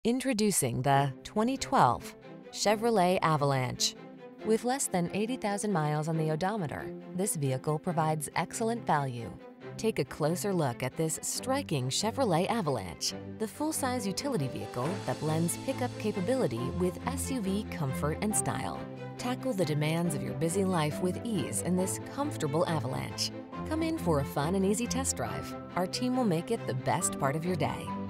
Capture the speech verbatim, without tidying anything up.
Introducing the twenty twelve Chevrolet Avalanche. With less than eighty thousand miles on the odometer, this vehicle provides excellent value. Take a closer look at this striking Chevrolet Avalanche, the full-size utility vehicle that blends pickup capability with S U V comfort and style. Tackle the demands of your busy life with ease in this comfortable Avalanche. Come in for a fun and easy test drive. Our team will make it the best part of your day.